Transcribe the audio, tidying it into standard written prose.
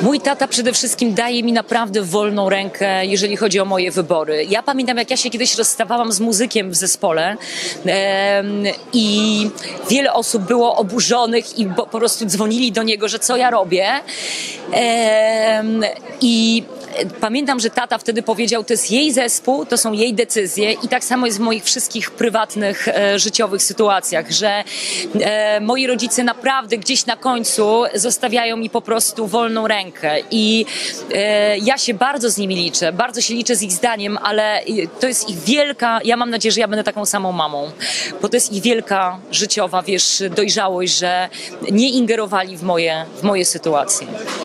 Mój tata przede wszystkim daje mi naprawdę wolną rękę, jeżeli chodzi o moje wybory. Ja pamiętam, jak ja się kiedyś rozstawałam z muzykiem w zespole i wiele osób było oburzonych i po prostu dzwonili do niego, że co ja robię. I pamiętam, że tata wtedy powiedział, to jest jej zespół, to są jej decyzje i tak samo jest w moich wszystkich prywatnych, życiowych sytuacjach, że moi rodzice naprawdę gdzieś na końcu zostawiają mi po prostu wolną rękę i ja się bardzo z nimi liczę, bardzo się liczę z ich zdaniem, ale to jest ich wielka, ja mam nadzieję, że ja będę taką samą mamą, bo to jest ich wielka życiowa, dojrzałość, że nie ingerowali w moje sytuacje.